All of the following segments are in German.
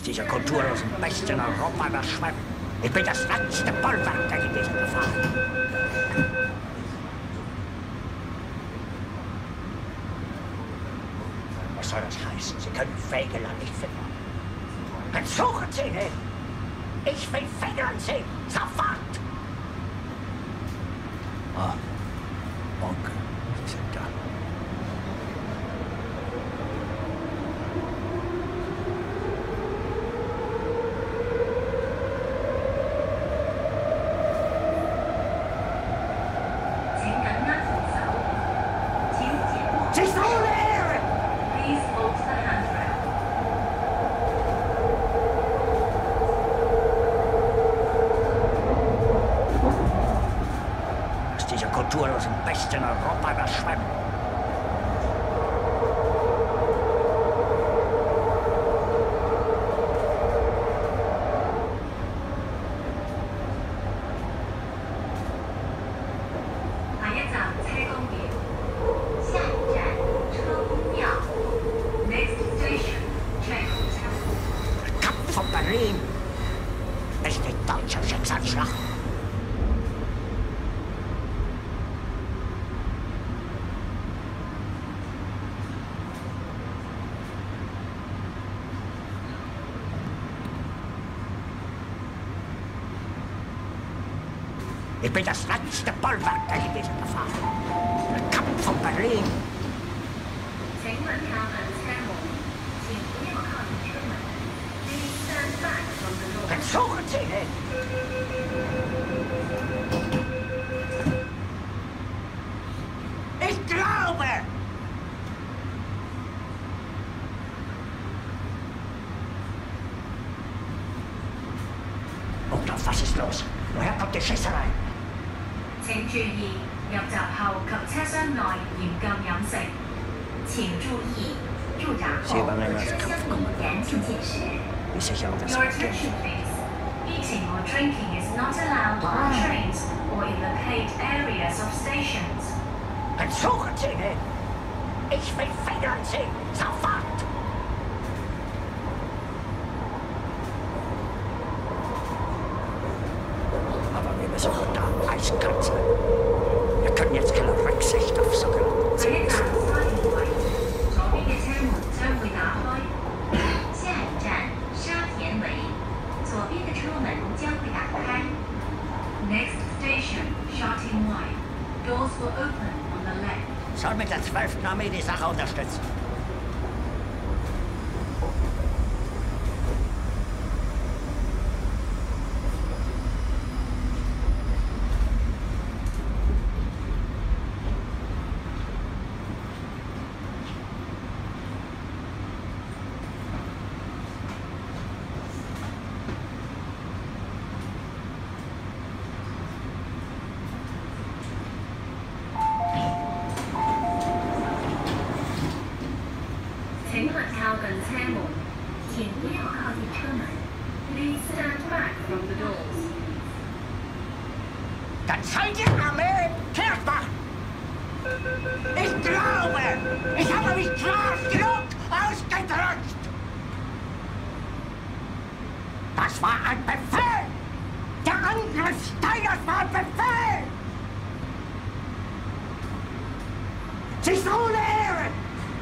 Aus dieser kulturlosen Bestie in Europa überschwemmt. Ich bin das letzte Bollwerk gegen diese Gefahr. Was soll das heißen? Sie können Fegelein nicht finden. Dann suchen Sie ihn! Ich will Fegelein sehen! Sofort! Ah, Onkel, Sie sind da. Kulturlosen Bestie in Europa überschwemmen. Der Kampf von Berlin ist die deutsche Schicksalsschlacht. Ich bin das letzte Bollwerk gegen diese Gefahr. Der Kampf von Berlin. Dann suchen Sie ihn! Ich glaube! Olaf, was ist los? Woher kommt die Schießerei? 請注意，入閘後及車廂內嚴禁飲食。請注意，入閘後車廂內嚴禁進食。Your attention, please. Eating or drinking is not allowed on trains or in the paid areas of stations. Dann suchen Sie ihn! Ich will Federn sehen! Sofort! Aber wir müssen da eiskalt sein. Wir können jetzt keine Rücksicht auf sogenannte Ziele. 左邊嘅車門將會打開。下一站沙田尾，左邊的車門將會打開。Next station, Shatin Wide. Doors will open on the left. Soll mit der 12. Armee die Sache unterstützen. Dann soll die Armee kehrt machen! Ich glaube, ich habe mich klar genug ausgedrückt! Das war ein Befehl! Der Angriff Steiners war ein Befehl! Sie ist ohne Ehre!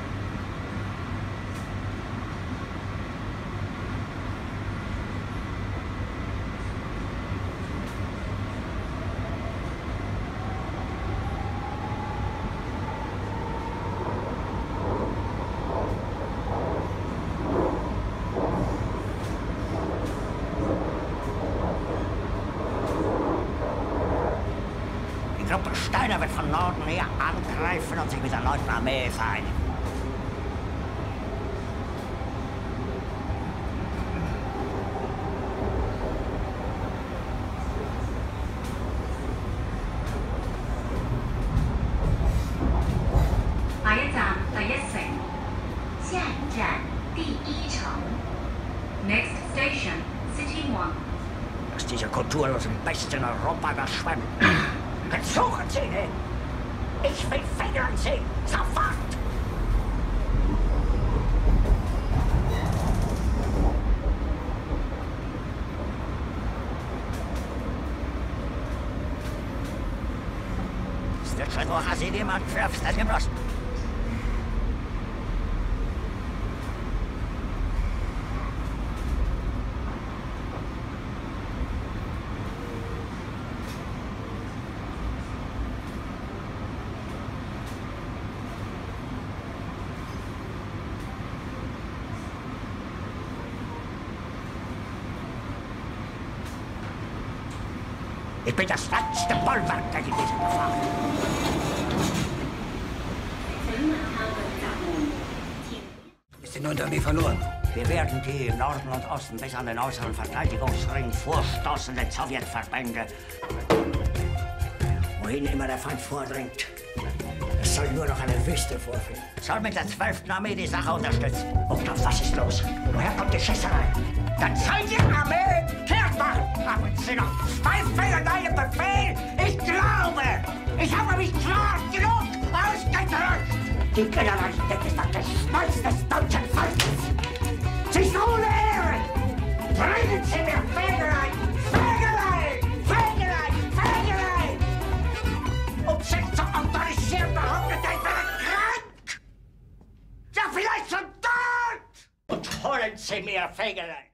Die Gruppe Steiner wird von Norden her angreifen und sich mit der 9. Armee vereinigen. Next station, City One. Aus dieser kulturlosen Bestie in Europa überschwemmen. Dann suchen Sie ihn! Ich will Federn sehen! Sofort! wo hat sie jemand verfstet gebrochen? Ich bin das letzte Bollwerk gegen diese Gefahr. Wir sind unter mir verloren. Wir werden die im Norden und Osten bis an den äußeren Verteidigungsring vorstoßenden Sowjetverbände, wohin immer der Feind vordringt. Es soll nur noch eine Wüste vorfinden. Soll mit der 12. Armee die Sache unterstützen. Und doch, was ist los? Woher kommt die Schießerei? Dann soll die Armee kehrt machen! Haben Sie noch Zweifel an meinem Befehl? Ich glaube, ich habe mich klar genug ausgedrückt! Die Generalität ist das Geschmolz des deutschen Volkes! Sie ist ohne Ehre! Bringen Sie mir Fägerei! Fägerei! Fägerei! Fägerei! Um sich zu autorisieren, behauptet er, ich wäre krank! Ja, vielleicht schon tot! Und holen Sie mir Fägerei!